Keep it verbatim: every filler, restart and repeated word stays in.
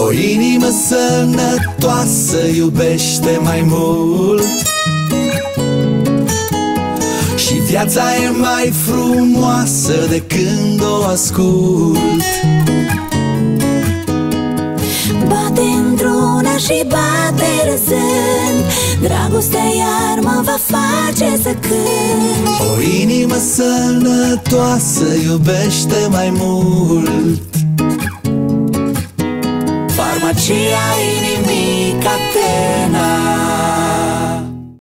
O inimă sănătoasă iubește mai mult și viața e mai frumoasă de când o ascult. Bate într-una și bate răzând, dragostea iar mă va face să cânt. O inimă sănătoasă iubește mai mult. Farmacia inimii Catena.